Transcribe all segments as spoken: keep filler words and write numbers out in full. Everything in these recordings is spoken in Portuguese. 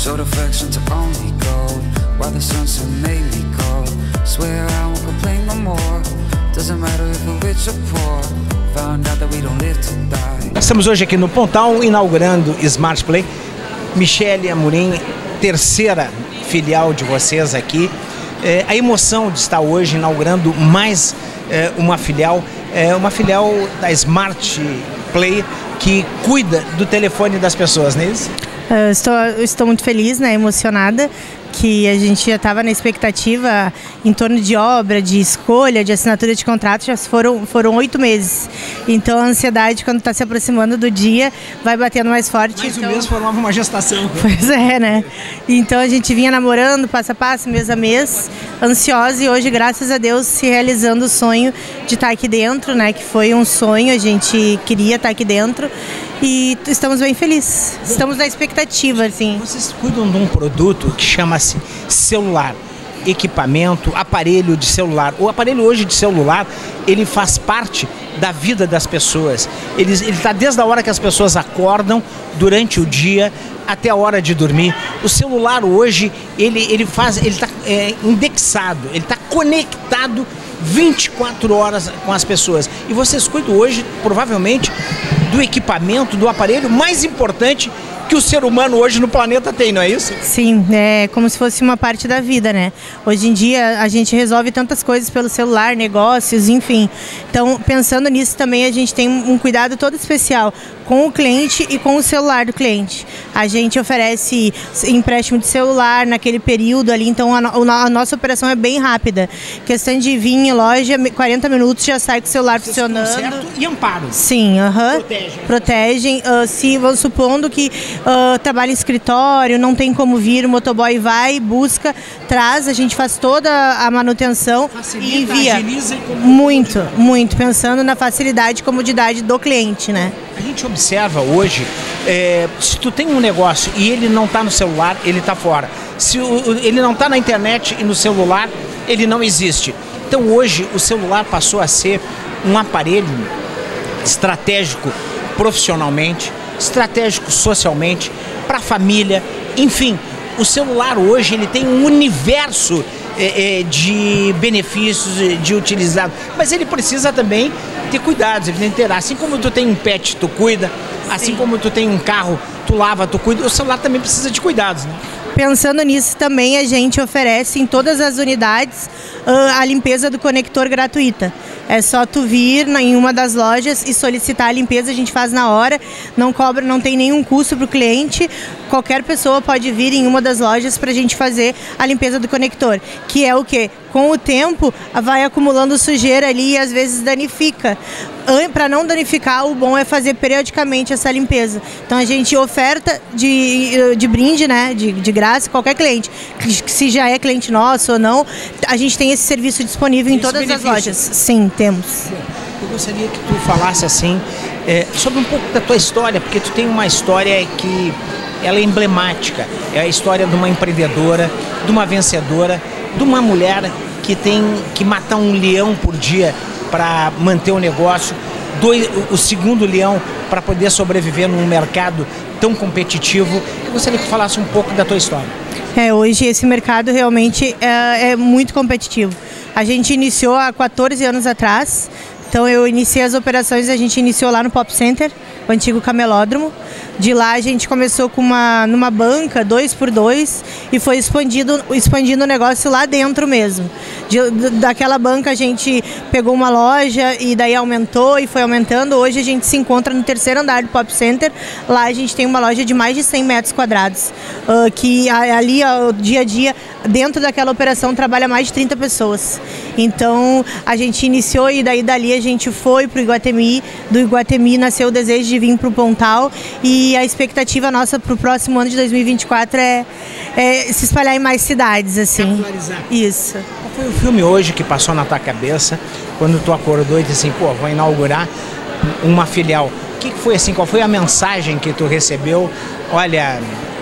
Showed affection to only gold, while the sunset made me cold. Swear I won't complain no more. Doesn't matter if we're rich or poor. Found out that we don't live to die. Nós estamos hoje aqui no Pontal, inaugurando Smart Play. Michele Amorim, terceira filial de vocês aqui. É, a emoção de estar hoje inaugurando mais é, uma filial, é, uma filial da Smart Play que cuida do telefone das pessoas, não é isso? Eu estou, eu estou muito feliz, né, emocionada, que a gente já estava na expectativa em torno de obra, de escolha, de assinatura de contrato, já foram foram oito meses. Então a ansiedade, quando está se aproximando do dia, vai batendo mais forte. Mais então... um mês formava uma gestação. Pois é, né? Então a gente vinha namorando, passo a passo, mês a mês, ansiosa, e hoje, graças a Deus, se realizando o sonho de estar aqui dentro, né? Que foi um sonho, a gente queria estar aqui dentro. E estamos bem felizes, estamos na expectativa, assim. Vocês cuidam de um produto que chama-se celular, equipamento, aparelho de celular. O aparelho hoje de celular, ele faz parte da vida das pessoas. Ele está desde a hora que as pessoas acordam, durante o dia, até a hora de dormir. O celular hoje, ele, ele faz, ele está é, indexado, ele está conectado vinte e quatro horas com as pessoas. E vocês cuidam hoje, provavelmente, do equipamento, do aparelho mais importante que o ser humano hoje no planeta tem, não é isso? Sim, é como se fosse uma parte da vida, né? Hoje em dia a gente resolve tantas coisas pelo celular, negócios, enfim. Então, pensando nisso também, a gente tem um cuidado todo especial com o cliente e com o celular do cliente. A gente oferece empréstimo de celular naquele período ali, então a, no, a nossa operação é bem rápida. Questão de vir em loja, quarenta minutos já sai com o celular Vocês funcionando. Certo e amparo. Sim, aham. Uh-huh. Protegem. Protegem. Uh, se vamos supondo que uh, trabalha em escritório, não tem como vir, o motoboy vai, busca, traz, a gente faz toda a manutenção. Facilita, e envia. Agiliza e muito, muito, pensando na facilidade e comodidade do cliente, né? A gente observa hoje, é, se tu tem um negócio e ele não está no celular, ele está fora. Se o, ele não está na internet e no celular, ele não existe. Então hoje o celular passou a ser um aparelho estratégico profissionalmente, estratégico socialmente, para a família, enfim. O celular hoje ele tem um universo é, é, de benefícios, de utilizado, mas ele precisa também ter cuidados, evidente, assim como tu tem um pet, tu cuida, assim como tu tem um carro, tu lava, tu cuida, o celular também precisa de cuidados, né? Pensando nisso também, a gente oferece em todas as unidades uh, a limpeza do conector gratuita. É só tu vir na, em uma das lojas e solicitar a limpeza, a gente faz na hora, não cobra, não tem nenhum custo para o cliente. Qualquer pessoa pode vir em uma das lojas para a gente fazer a limpeza do conector, que é o quê? Com o tempo vai acumulando sujeira ali e às vezes danifica. Para não danificar, o bom é fazer periodicamente essa limpeza. Então a gente oferta de, de brinde, né, de, de graça, qualquer cliente, se já é cliente nosso ou não, a gente tem esse serviço disponível em todas as lojas. Sim, temos. Eu gostaria que tu falasse assim é, sobre um pouco da tua história, porque tu tem uma história que ela é emblemática. É a história de uma empreendedora, de uma vencedora, de uma mulher que tem que matar um leão por dia para manter o negócio, dois, o segundo leão para poder sobreviver num mercado tão competitivo. Eu gostaria que tu falasse um pouco da tua história. É, hoje esse mercado realmente é, é muito competitivo. A gente iniciou há quatorze anos atrás, então eu iniciei as operações, a gente iniciou lá no Pop Center, o antigo camelódromo. De lá a gente começou com uma, numa banca, dois por dois, e foi expandindo, expandindo o negócio lá dentro mesmo. De, daquela banca a gente pegou uma loja e daí aumentou e foi aumentando. Hoje a gente se encontra no terceiro andar do Pop Center. Lá a gente tem uma loja de mais de cem metros quadrados, uh, que ali ó, dia a dia, dentro daquela operação, trabalha mais de trinta pessoas. Então a gente iniciou e daí dali a gente foi para o Iguatemi. Do Iguatemi nasceu o desejo de vir para o Pontal e a expectativa nossa para o próximo ano de dois mil e vinte e quatro é, é se espalhar em mais cidades, assim. Capitalizar. Isso. Qual foi o filme hoje que passou na tua cabeça quando tu acordou e disse assim, pô, vou inaugurar uma filial? O que foi assim, qual foi a mensagem que tu recebeu? Olha,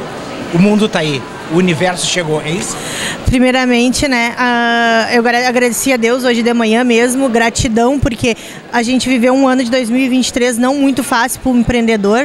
o mundo tá aí, o universo chegou, é isso? Primeiramente, né, uh, eu agradeci a Deus hoje de manhã mesmo, gratidão, porque a gente viveu um ano de dois mil e vinte e três não muito fácil para o empreendedor.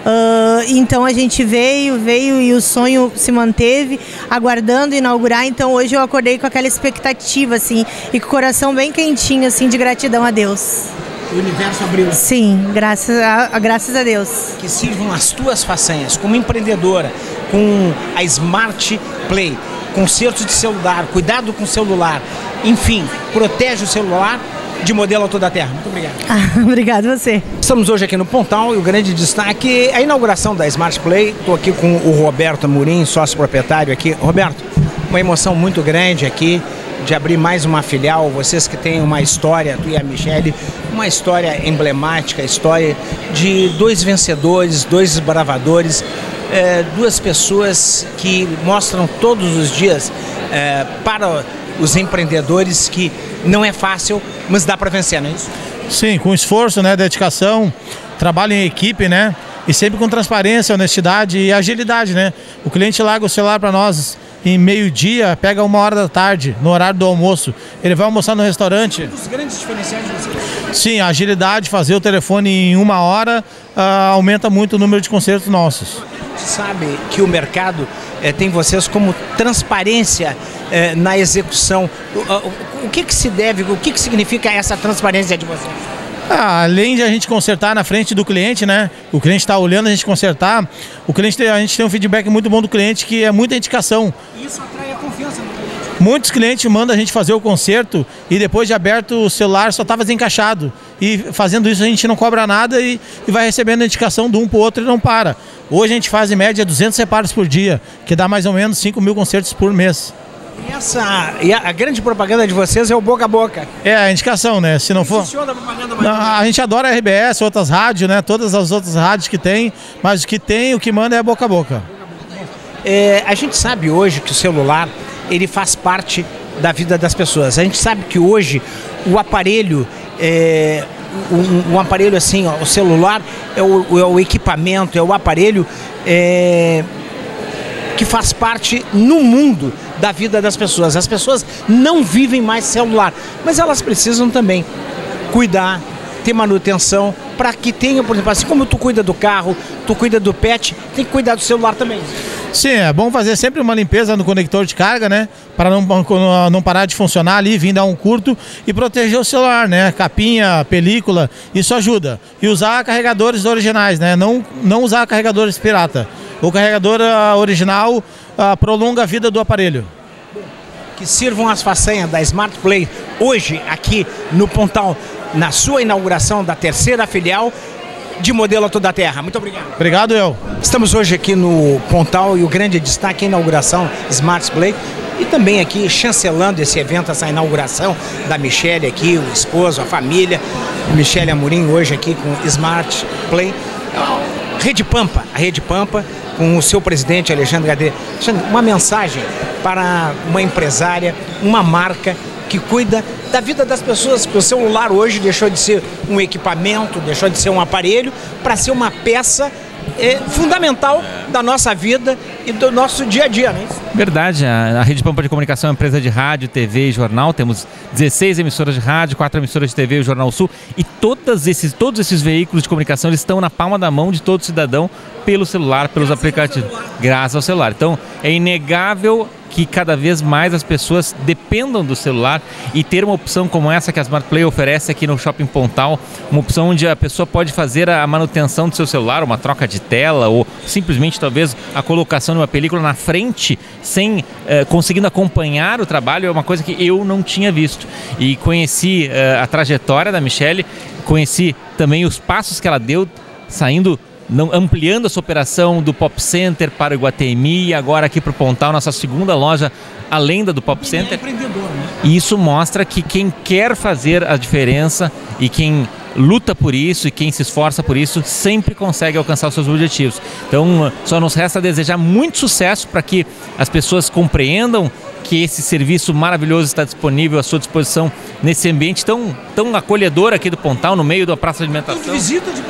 Uh, então a gente veio, veio e o sonho se manteve, aguardando inaugurar. Então hoje eu acordei com aquela expectativa, assim, e com o coração bem quentinho, assim, de gratidão a Deus. O universo abriu. Sim, graças a, graças a Deus. Que sirvam as tuas façanhas como empreendedora, com a Smart Play, consertos de celular, cuidado com o celular, enfim, protege o celular de modelo a toda a terra. Muito obrigado. Ah, obrigado você. Estamos hoje aqui no Pontal e o grande destaque é a inauguração da Smart Play. Estou aqui com o Roberto Amorim, sócio proprietário aqui. Roberto, uma emoção muito grande aqui de abrir mais uma filial. Vocês que têm uma história, tu e a Michele, uma história emblemática, história de dois vencedores, dois bravadores, é, duas pessoas que mostram todos os dias é, para os empreendedores que não é fácil, mas dá para vencer, não é isso? Sim, com esforço, né, dedicação, trabalho em equipe, né, e sempre com transparência, honestidade e agilidade, né. O cliente larga o celular para nós em meio-dia, pega uma hora da tarde, no horário do almoço. Ele vai almoçar no restaurante. Um dos grandes diferenciais de vocês. Sim, a agilidade, fazer o telefone em uma hora, uh, aumenta muito o número de concertos nossos. A gente sabe que o mercado eh, tem vocês como transparência eh, na execução. O, o, o que que se deve, o que que significa essa transparência de vocês? Ah, além de a gente consertar na frente do cliente, né? O cliente está olhando a gente consertar, o cliente tem, a gente tem um feedback muito bom do cliente, que é muita indicação. Isso atrai a confiança no cliente. Muitos clientes mandam a gente fazer o conserto e depois de aberto o celular só estava desencaixado. E fazendo isso a gente não cobra nada e, e vai recebendo a indicação de um para o outro e não para. Hoje a gente faz em média duzentos reparos por dia, que dá mais ou menos cinco mil concertos por mês. E, essa, e a, a grande propaganda de vocês é o boca a boca. É a indicação, né? Se não for... Funciona a propaganda Não, a gente adora a R B S, outras rádios, né? Todas as outras rádios que tem, mas o que tem, o que manda é boca a boca. É, a gente sabe hoje que o celular, ele faz parte da vida das pessoas. A gente sabe que hoje o aparelho, é, um, um aparelho assim, ó, o celular é o, é o equipamento, é o aparelho é, que faz parte no mundo da vida das pessoas. As pessoas não vivem mais celular, mas elas precisam também cuidar, ter manutenção, para que tenha, por exemplo, assim como tu cuida do carro, tu cuida do pet, tem que cuidar do celular também. Sim, é bom fazer sempre uma limpeza no conector de carga, né? Para não, não parar de funcionar ali, vir dar um curto e proteger o celular, né? Capinha, película, isso ajuda. E usar carregadores originais, né? Não, não usar carregadores pirata. O carregador uh, original uh, prolonga a vida do aparelho. Que sirvam as façanhas da Smart Play hoje aqui no Pontal, na sua inauguração da terceira filial de modelo a toda a terra. Muito obrigado. Obrigado, eu. Estamos hoje aqui no Pontal e o grande destaque é a inauguração Smart Play e também aqui chancelando esse evento, essa inauguração da Michele aqui, o esposo, a família. Michele Amorim hoje aqui com Smart Play. Rede Pampa, a Rede Pampa com o seu presidente Alexandre Gadê. Uma mensagem para uma empresária, uma marca que cuida da vida das pessoas, porque o celular hoje deixou de ser um equipamento, deixou de ser um aparelho, para ser uma peça é, fundamental da nossa vida e do nosso dia a dia, não é isso? Verdade, a, a Rede Pampa de Comunicação é uma empresa de rádio, T V e jornal. Temos dezesseis emissoras de rádio, quatro emissoras de T V e o Jornal Sul, e todos esses, todos esses veículos de comunicação eles estão na palma da mão de todo cidadão pelo celular, pelos Graças aplicativos. Ao Graças ao celular. Então é inegável que cada vez mais as pessoas dependam do celular, e ter uma opção como essa que a Smart Play oferece aqui no Shopping Pontal, uma opção onde a pessoa pode fazer a manutenção do seu celular, uma troca de tela ou simplesmente talvez a colocação de uma película na frente sem eh, conseguindo acompanhar o trabalho, é uma coisa que eu não tinha visto. E conheci eh, a trajetória da Michele, conheci também os passos que ela deu saindo, Não, ampliando essa operação do Pop Center para o Iguatemi e agora aqui para o Pontal, nossa segunda loja além da do Pop Center. E isso mostra que quem quer fazer a diferença e quem luta por isso e quem se esforça por isso sempre consegue alcançar os seus objetivos. Então só nos resta desejar muito sucesso para que as pessoas compreendam que esse serviço maravilhoso está disponível à sua disposição nesse ambiente tão, tão acolhedor aqui do Pontal, no meio da praça de alimentação. Visita de Porto Alegre.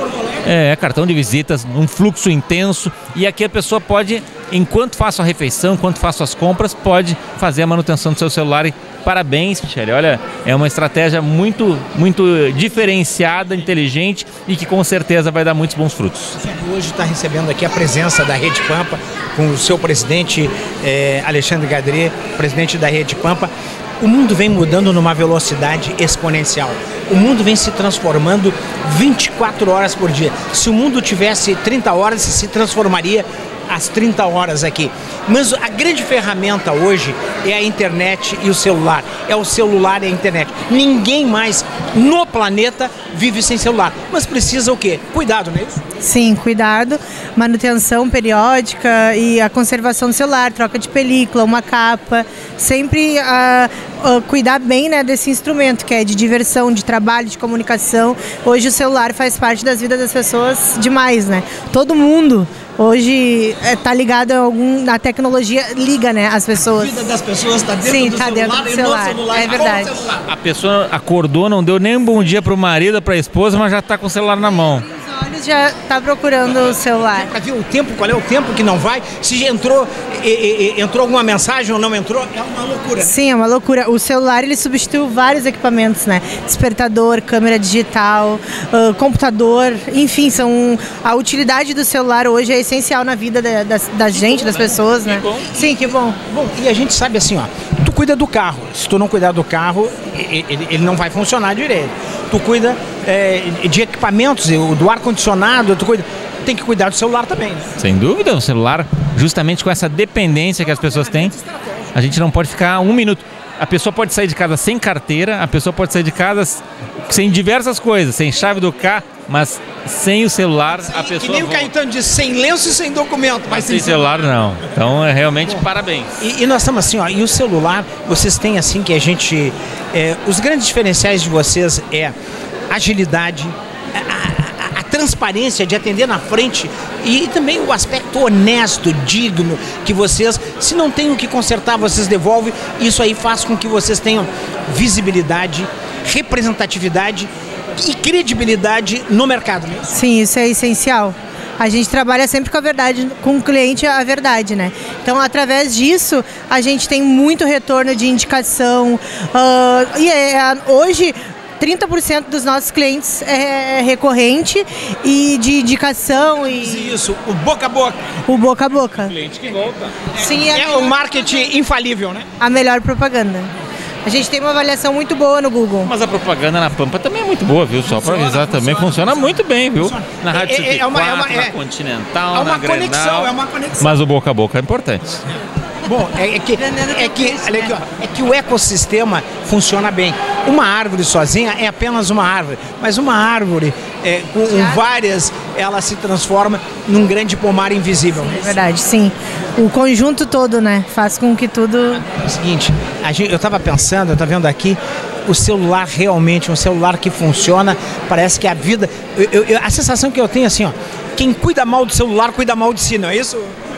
É, cartão de visitas, um fluxo intenso, e aqui a pessoa pode, enquanto faça a refeição, enquanto faça as compras, pode fazer a manutenção do seu celular. E parabéns, Michele, olha, é uma estratégia muito, muito diferenciada, inteligente e que com certeza vai dar muitos bons frutos. Hoje está recebendo aqui a presença da Rede Pampa, com o seu presidente eh, Alexandre Gadret, presidente da Rede Pampa. O mundo vem mudando numa velocidade exponencial. O mundo vem se transformando vinte e quatro horas por dia. Se o mundo tivesse trinta horas, se transformaria às trinta horas aqui. Mas a grande ferramenta hoje é a internet e o celular. É o celular e a internet. Ninguém mais no planeta vive sem celular. Mas precisa o quê? Cuidado, não é isso? Sim, cuidado, manutenção periódica e a conservação do celular, troca de película, uma capa, sempre uh, uh, cuidar bem, né, desse instrumento que é de diversão, de trabalho, de comunicação. Hoje o celular faz parte das vidas das pessoas demais, né? Todo mundo hoje está é, ligado a algum, a tecnologia liga, né, as pessoas. A vida das pessoas está dentro, Sim, do, tá celular, dentro do e celular. celular. É verdade. A pessoa acordou, não deu nem um bom dia para o marido, para a esposa, mas já está com o celular na mão. Os olhos já tá procurando o celular. Para ver o tempo, qual é o tempo que não vai, se já entrou, e, e, entrou alguma mensagem ou não entrou, é uma loucura. Sim, é uma loucura. O celular, ele substituiu vários equipamentos, né? Despertador, câmera digital, uh, computador, enfim, são a utilidade do celular hoje é essencial na vida da, da, da gente, bom, das né? pessoas, né? Que bom. Sim, que bom. Bom, e a gente sabe assim, ó, tu cuida do carro. Se tu não cuidar do carro, ele, ele não vai funcionar direito. Tu cuida é, de equipamentos, do ar-condicionado, tu cuida... Tem que cuidar do celular também, né? Sem dúvida, o celular, justamente com essa dependência que as pessoas têm, a gente não pode ficar um minuto. A pessoa pode sair de casa sem carteira, a pessoa pode sair de casa sem diversas coisas, sem chave do carro, mas sem o celular Sim, a pessoa... Que nem volta. o Caetano disse, sem lenço e sem documento. Mas, mas sem celular não. Então é realmente parabéns. E, e nós estamos assim, ó, e o celular, vocês têm assim que a gente... É, os grandes diferenciais de vocês é agilidade, a, a, a transparência de atender na frente e, e também o aspecto honesto, digno, que vocês, se não tem o que consertar, vocês devolvem. Isso aí faz com que vocês tenham visibilidade, representatividade e credibilidade no mercado, né? Sim, isso é essencial. A gente trabalha sempre com a verdade, com o cliente a verdade, né? Então, através disso, a gente tem muito retorno de indicação. Uh, e é, hoje, trinta por cento dos nossos clientes é recorrente e de indicação e... Isso, o boca a boca. O boca a boca. O cliente que volta. Sim, é, é o marketing infalível, né? A melhor propaganda. A gente tem uma avaliação muito boa no Google. Mas a propaganda na Pampa também é muito boa, viu? Só para avisar também, funciona, funciona muito bem, viu? Funciona. Na Rádio é, é, uma, é uma, na é, Continental, é uma na Grenal. Conexão, é uma conexão. Mas o boca a boca é importante. Bom, é, é que, é, que, olha aqui, ó, é que o ecossistema funciona bem. Uma árvore sozinha é apenas uma árvore, mas uma árvore é, com várias, ela se transforma num grande pomar invisível. É verdade, sim. O conjunto todo, né, faz com que tudo... É o seguinte, a gente, eu estava pensando, eu estava vendo aqui, o celular realmente, um celular que funciona, parece que a vida... Eu, eu, a sensação que eu tenho é assim, ó, quem cuida mal do celular, cuida mal de si, não é isso?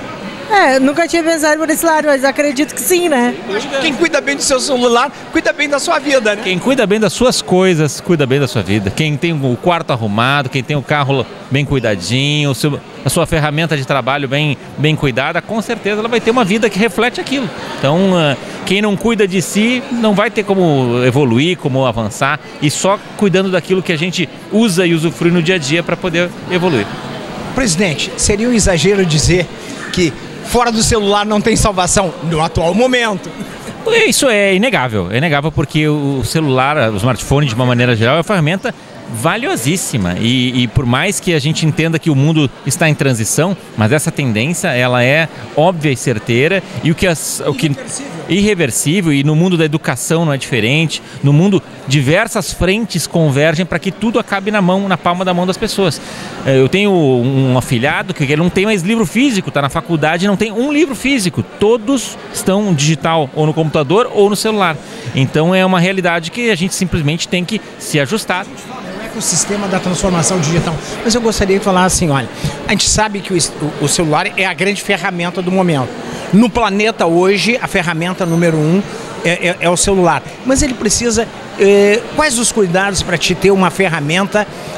É, nunca tinha pensado por esse lado, mas acredito que sim, né? Quem cuida bem do seu celular, cuida bem da sua vida, né? Quem cuida bem das suas coisas, cuida bem da sua vida. Quem tem o quarto arrumado, quem tem o carro bem cuidadinho, o seu, a sua ferramenta de trabalho bem, bem cuidada, com certeza ela vai ter uma vida que reflete aquilo. Então, uh, quem não cuida de si, não vai ter como evoluir, como avançar, e só cuidando daquilo que a gente usa e usufrui no dia a dia para poder evoluir. Presidente, seria um exagero dizer que fora do celular não tem salvação no atual momento? Isso é inegável, é inegável porque o celular, o smartphone de uma maneira geral é uma ferramenta valiosíssima e, e por mais que a gente entenda que o mundo está em transição, mas essa tendência ela é óbvia e certeira e o que, as, o que irreversível, e no mundo da educação não é diferente, no mundo diversas frentes convergem para que tudo acabe na mão, na palma da mão das pessoas. Eu tenho um afilhado que ele não tem mais livro físico, está na faculdade e não tem um livro físico, todos estão digital, ou no computador ou no celular. Então é uma realidade que a gente simplesmente tem que se ajustar. O sistema da transformação digital. Mas eu gostaria de falar assim, olha, a gente sabe que o, o celular é a grande ferramenta do momento. No planeta hoje, a ferramenta número um é, é, é o celular. Mas ele precisa... É, quais os cuidados para te ter uma ferramenta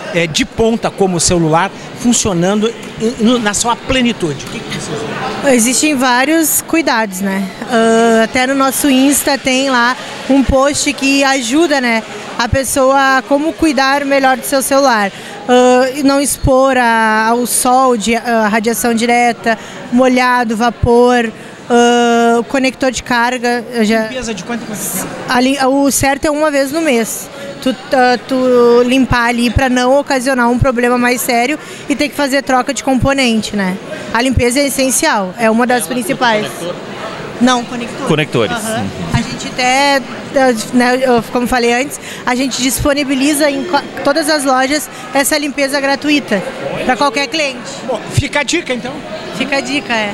é, de ponta como o celular, funcionando no, na sua plenitude? O que que vocês acham? Existem vários cuidados, né? Uh, até no nosso Insta tem lá um post que ajuda, né, a pessoa a como cuidar melhor do seu celular. Uh, não expor a, ao sol, de, a radiação direta, molhado, vapor, uh, conector de carga. Já, Limpeza de quanto tempo? ali, o certo é uma vez no mês. Tu, uh, tu limpar ali para não ocasionar um problema mais sério e ter que fazer troca de componente, né? A limpeza é essencial, é uma das principais. Não, conectores. Conectores. Uhum. A gente até, né, como falei antes, a gente disponibiliza em todas as lojas essa limpeza gratuita para qualquer cliente. Bom, fica a dica então. Fica a dica, é.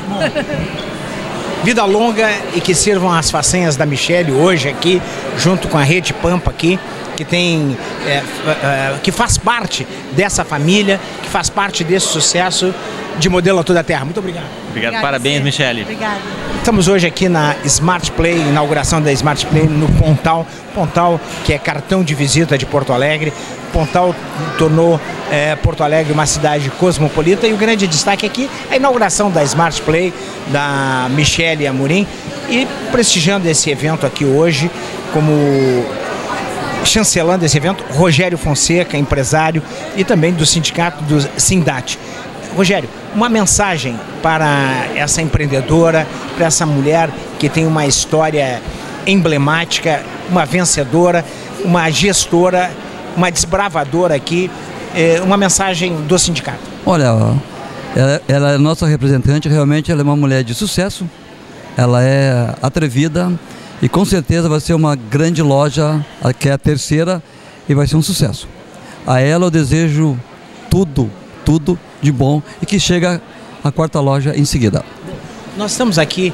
Vida longa e que sirvam as façanhas da Michele hoje aqui, junto com a Rede Pampa aqui, que tem, é, é, que faz parte dessa família, que faz parte desse sucesso de Modelo a Toda a Terra. Muito obrigado. Obrigado, Obrigada, parabéns, você. Michele. Obrigada. Estamos hoje aqui na Smart Play, inauguração da Smart Play no Pontal. Pontal, que é cartão de visita de Porto Alegre. Pontal tornou é, Porto Alegre uma cidade cosmopolita, e o grande destaque aqui é a inauguração da Smart Play, da Michele Amorim, e prestigiando esse evento aqui hoje, como chancelando esse evento, Rogério Fonseca, empresário, e também do sindicato do Sindat. Rogério, uma mensagem para essa empreendedora, para essa mulher que tem uma história emblemática, uma vencedora, uma gestora, uma desbravadora aqui, é, uma mensagem do sindicato. Olha, ela, ela é nossa representante, realmente ela é uma mulher de sucesso, ela é atrevida e com certeza vai ser uma grande loja, que é a terceira, e vai ser um sucesso. A ela eu desejo tudo, tudo de bom e que chega a quarta loja em seguida. Nós estamos aqui,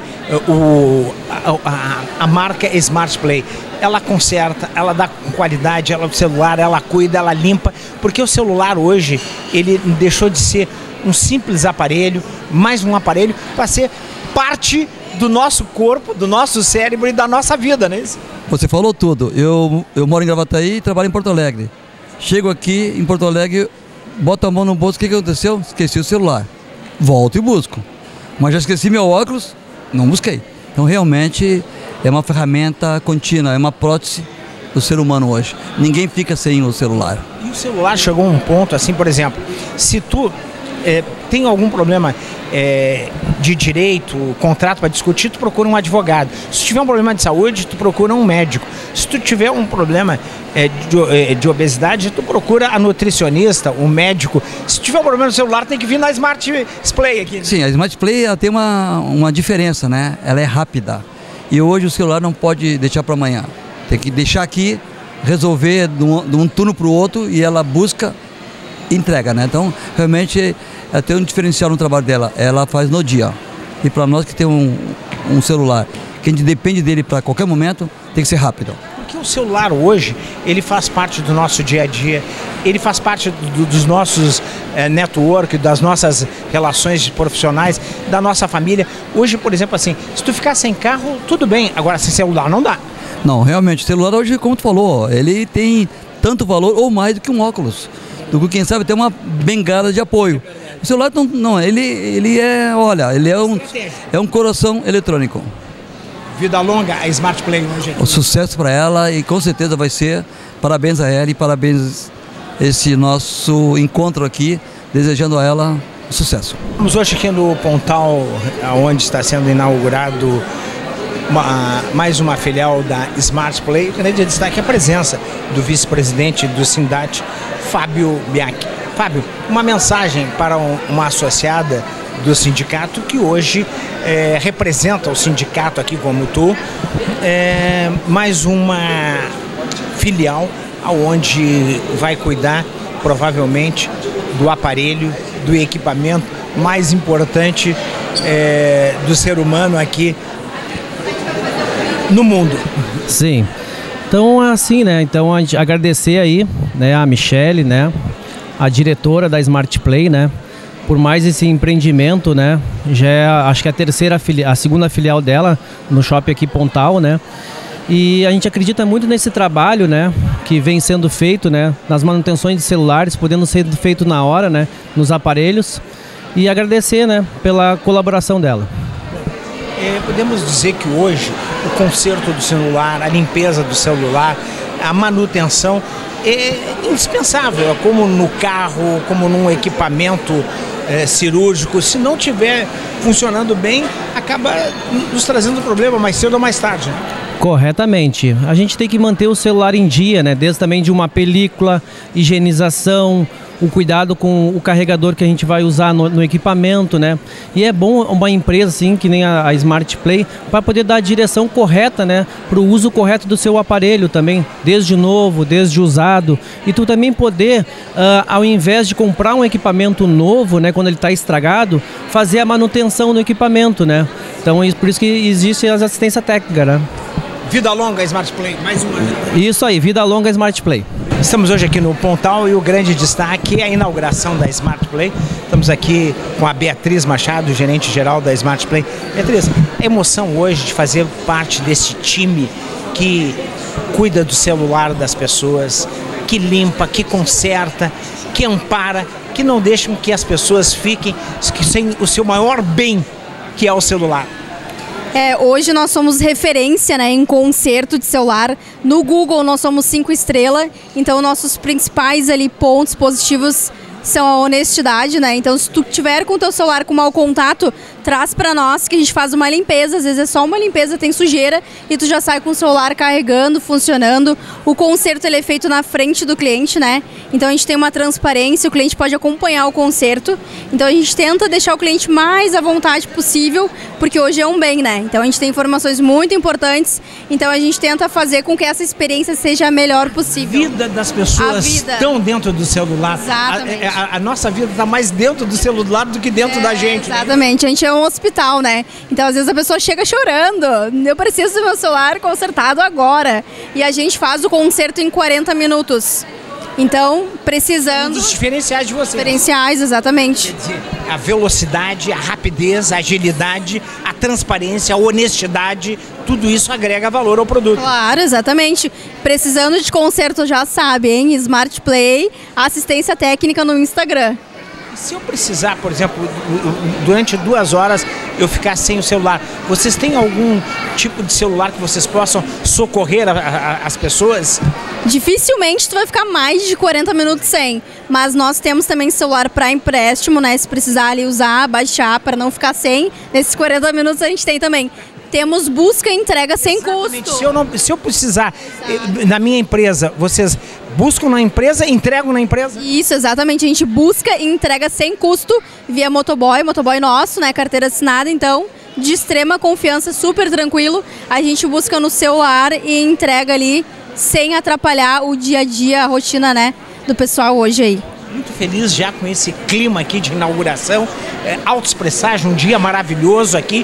o, a, a, a marca Smart Play, ela conserta, ela dá qualidade, ela, o celular, ela cuida, ela limpa, porque o celular hoje, ele deixou de ser um simples aparelho, mais um aparelho, para ser parte do nosso corpo, do nosso cérebro e da nossa vida, não é isso? Você falou tudo. Eu, eu moro em Gravataí e trabalho em Porto Alegre. Chego aqui em Porto Alegre, boto a mão no bolso, o que, que aconteceu? Esqueci o celular. Volto e busco. Mas já esqueci meu óculos, não busquei. Então realmente é uma ferramenta contínua, é uma prótese do ser humano hoje. Ninguém fica sem o celular. E o celular chegou a um ponto, assim, por exemplo, se tu é, tem algum problema é, de direito, contrato para discutir, tu procura um advogado. Se tu tiver um problema de saúde, tu procura um médico. Se tu tiver um problema é, de, de obesidade, tu procura a nutricionista, o médico. Se tiver um problema no celular, tem que vir na Smart Play aqui. Sim, a Smart Play ela tem uma, uma diferença, né? Ela é rápida. E hoje o celular não pode deixar para amanhã. Tem que deixar aqui, resolver de um, de um turno para o outro, e ela busca e entrega, né? Então, realmente, ela tem um diferencial no trabalho dela. Ela faz no dia. E para nós que tem um, um celular, que a gente depende dele para qualquer momento, tem que ser rápido. Porque o celular hoje, ele faz parte do nosso dia a dia, ele faz parte do, dos nossos é, network, das nossas relações profissionais, da nossa família. Hoje, por exemplo, assim, se tu ficar sem carro, tudo bem. Agora, sem celular, não dá. Não, realmente, o celular hoje, como tu falou, ele tem tanto valor ou mais do que um óculos. Do que, quem sabe, tem uma bengala de apoio. O celular não, não ele, ele é, olha, ele é um, é um coração eletrônico. Vida longa, a Smart Play hoje. O sucesso para ela, e com certeza vai ser. Parabéns a ela e parabéns esse nosso encontro aqui, desejando a ela sucesso. Estamos hoje aqui no Pontal, onde está sendo inaugurado uma, mais uma filial da Smart Play. O grande destaque é a presença do vice-presidente do Sindat, Fábio Bianchi. Fábio, uma mensagem para um, uma associada do sindicato que hoje é, representa o sindicato aqui como tu, é, mais uma filial aonde vai cuidar provavelmente do aparelho, do equipamento mais importante é, do ser humano aqui no mundo. Sim. Então assim, né? Então a gente agradecer aí, né, a Michele, né, a diretora da Smart Play, né, por mais esse empreendimento, né? Já é, acho que é a terceira filial, a segunda filial dela no shopping aqui Pontal, né? E a gente acredita muito nesse trabalho, né, que vem sendo feito, né, nas manutenções de celulares, podendo ser feito na hora, né, nos aparelhos. E agradecer, né, pela colaboração dela. É, podemos dizer que hoje o conserto do celular, a limpeza do celular, a manutenção é indispensável, como no carro, como num equipamento é, cirúrgico. Se não tiver funcionando bem, acaba nos trazendo problema mais cedo ou mais tarde, né? Corretamente. A gente tem que manter o celular em dia, né? Desde também de uma película, higienização, o cuidado com o carregador que a gente vai usar no, no equipamento, né? E é bom uma empresa assim, que nem a, a Smart Play, para poder dar a direção correta, né? Para o uso correto do seu aparelho também, desde novo, desde usado. E tu também poder, uh, ao invés de comprar um equipamento novo, né? Quando ele está estragado, fazer a manutenção do equipamento, né? Então, é por isso que existe a assistência técnica, né? Vida longa, Smart Play, mais uma. Isso aí, vida longa, Smart Play. Estamos hoje aqui no Pontal e o grande destaque é a inauguração da Smart Play. Estamos aqui com a Beatriz Machado, gerente-geral da Smart Play. Beatriz, a emoção hoje de fazer parte desse time que cuida do celular das pessoas, que limpa, que conserta, que ampara, que não deixa que as pessoas fiquem sem o seu maior bem, que é o celular. É, hoje nós somos referência, né, em conserto de celular. No Google nós somos cinco estrelas, então nossos principais ali pontos positivos são a honestidade, né? Então se tu tiver com o teu celular com mau contato, traz para nós que a gente faz uma limpeza, às vezes é só uma limpeza, tem sujeira e tu já sai com o celular carregando, funcionando. O conserto ele é feito na frente do cliente, né? Então a gente tem uma transparência, o cliente pode acompanhar o conserto. Então a gente tenta deixar o cliente mais à vontade possível, porque hoje é um bem, né? Então a gente tem informações muito importantes, então a gente tenta fazer com que essa experiência seja a melhor possível. A vida das pessoas estão dentro do celular. Exatamente. A, a, a nossa vida está mais dentro do celular do que dentro é, da gente. Exatamente, né? A gente é um hospital, né? Então às vezes a pessoa chega chorando, eu preciso do meu celular consertado agora. E a gente faz o conserto em quarenta minutos. Então, precisando... Um dos diferenciais de você. Diferenciais, exatamente. Quer dizer, a velocidade, a rapidez, a agilidade, a transparência, a honestidade, tudo isso agrega valor ao produto. Claro, exatamente. Precisando de conserto, já sabe, hein? Smart Play, assistência técnica no Instagram. Se eu precisar, por exemplo, durante duas horas eu ficar sem o celular, vocês têm algum tipo de celular que vocês possam socorrer a, a, as pessoas? Dificilmente tu vai ficar mais de quarenta minutos sem, mas nós temos também celular para empréstimo, né? Se precisar ali usar, baixar para não ficar sem, nesses quarenta minutos a gente tem também. Temos busca e entrega sem Exatamente. custo. Se eu, não, se eu precisar, eu, na minha empresa, vocês buscam na empresa e entregam na empresa? Isso, exatamente. A gente busca e entrega sem custo via motoboy, motoboy nosso, né? Carteira assinada, então, de extrema confiança, super tranquilo. A gente busca no celular e entrega ali sem atrapalhar o dia a dia, a rotina, né, do pessoal hoje aí. Muito feliz já com esse clima aqui de inauguração, é, Altos Presságios, um dia maravilhoso aqui.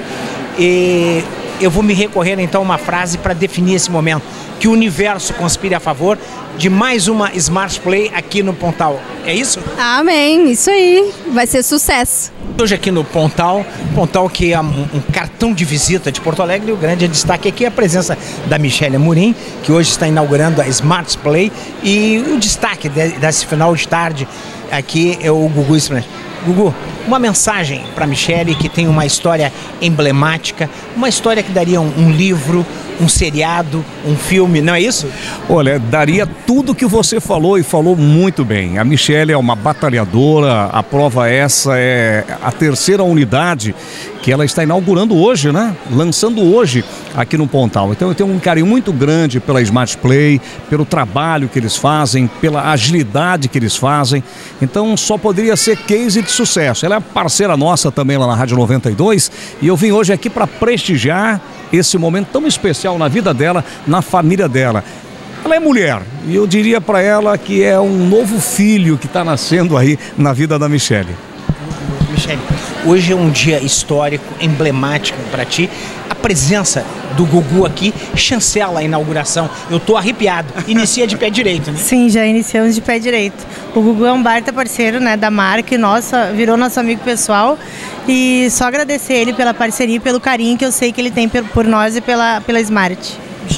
E eu vou me recorrer então a uma frase para definir esse momento: que o universo conspire a favor de mais uma Smart Play aqui no Pontal. É isso? Amém, isso aí, vai ser sucesso. Hoje aqui no Pontal, Pontal que é um, um cartão de visita de Porto Alegre, e o grande destaque aqui é a presença da Michele Amorim, que hoje está inaugurando a Smart Play, e o destaque de, desse final de tarde aqui é o Gugu Esplanade. Gugu, uma mensagem para a Michele, que tem uma história emblemática, uma história que daria um, um livro, um seriado, um filme, não é isso? Olha, daria tudo que você falou e falou muito bem. A Michele é uma batalhadora, a prova essa é a terceira unidade que ela está inaugurando hoje, né? Lançando hoje aqui no Pontal. Então eu tenho um carinho muito grande pela Smart Play, pelo trabalho que eles fazem, pela agilidade que eles fazem. Então só poderia ser case de sucesso. Ela é parceira nossa também lá na Rádio noventa e dois e eu vim hoje aqui para prestigiar esse momento tão especial na vida dela, na família dela. Ela é mulher e eu diria para ela que é um novo filho que está nascendo aí na vida da Michele. Michele, hoje é um dia histórico, emblemático para ti. A presença do Gugu aqui chancela a inauguração. Eu tô arrepiado. Inicia de pé direito, né? Sim, já iniciamos de pé direito. O Gugu é um baita parceiro, né, da marca e nossa, virou nosso amigo pessoal. E só agradecer ele pela parceria e pelo carinho que eu sei que ele tem por nós e pela, pela Smart. Michele,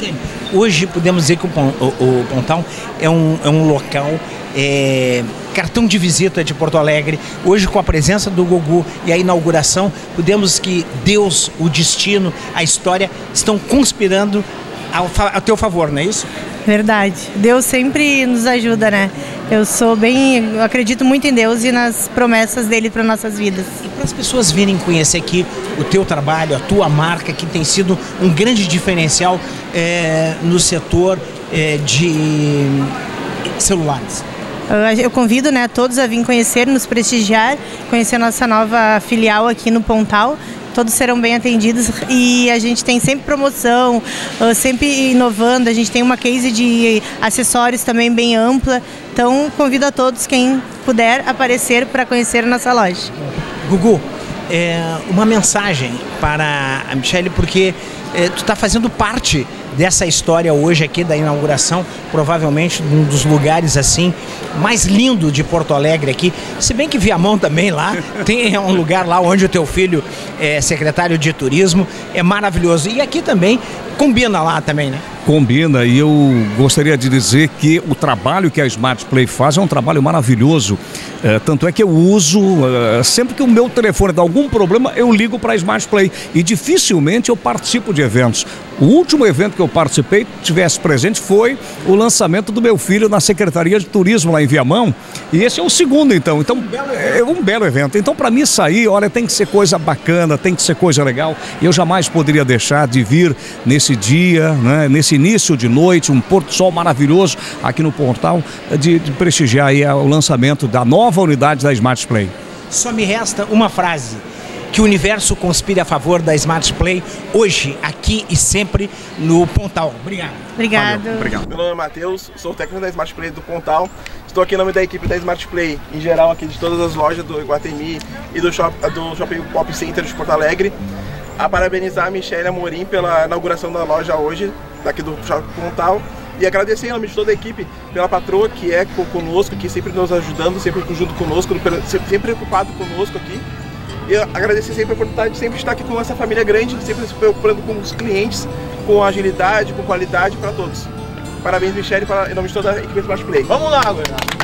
hoje podemos dizer que o, o, o Pontal é um, é um local, é, cartão de visita de Porto Alegre. Hoje, com a presença do Gugu e a inauguração, podemos que Deus, o destino, a história estão conspirando ao, ao teu favor, não é isso? Verdade. Deus sempre nos ajuda, né? Eu sou bem, eu acredito muito em Deus e nas promessas dele para nossas vidas. E para as pessoas virem conhecer aqui o teu trabalho, a tua marca, que tem sido um grande diferencial é, no setor é, de celulares. Eu convido, né, todos a vir conhecer, nos prestigiar, conhecer a nossa nova filial aqui no Pontal. Todos serão bem atendidos e a gente tem sempre promoção, sempre inovando. A gente tem uma case de acessórios também bem ampla. Então, convido a todos, quem puder, aparecer para conhecer a nossa loja. Gugu, é, uma mensagem para a Michele, porque é, tu está fazendo parte dessa história hoje aqui da inauguração, provavelmente um dos lugares assim mais lindo de Porto Alegre aqui, se bem que Viamão também lá, tem um lugar lá onde o teu filho é secretário de turismo, é maravilhoso, e aqui também combina lá também, né? Combina, e eu gostaria de dizer que o trabalho que a Smart Play faz é um trabalho maravilhoso, é, tanto é que eu uso, é, sempre que o meu telefone dá algum problema, eu ligo para a Smart Play, e dificilmente eu participo de eventos. O último evento que eu participei, tivesse presente, foi o lançamento do meu filho na Secretaria de Turismo lá em Viamão, e esse é o segundo, então, então é um belo evento. Então, para mim sair, olha, tem que ser coisa bacana, tem que ser coisa legal, e eu jamais poderia deixar de vir nesse dia, né, nesse início de noite, um pôr do sol maravilhoso aqui no Pontal, de, de prestigiar aí o lançamento da nova unidade da Smart Play. Só me resta uma frase: que o universo conspire a favor da Smart Play hoje, aqui e sempre no Pontal. Obrigado. Obrigado. Valeu, obrigado. Meu nome é Matheus, sou técnico da Smart Play do Pontal. Estou aqui em nome da equipe da Smart Play, em geral aqui de todas as lojas do Iguatemi e do, shop, do Shopping Pop Center de Porto Alegre. A parabenizar a Michele Amorim pela inauguração da loja hoje, daqui do Shopping Pontal. E agradecer em nome de toda a equipe pela patroa que é conosco, que sempre nos ajudando, sempre junto conosco, sempre preocupado conosco aqui. E agradecer sempre a oportunidade de sempre estar aqui com essa família grande, sempre se preocupando com os clientes, com agilidade, com qualidade para todos. Parabéns, Michele, em nome de toda a equipe do Smart Play. Vamos lá, galera!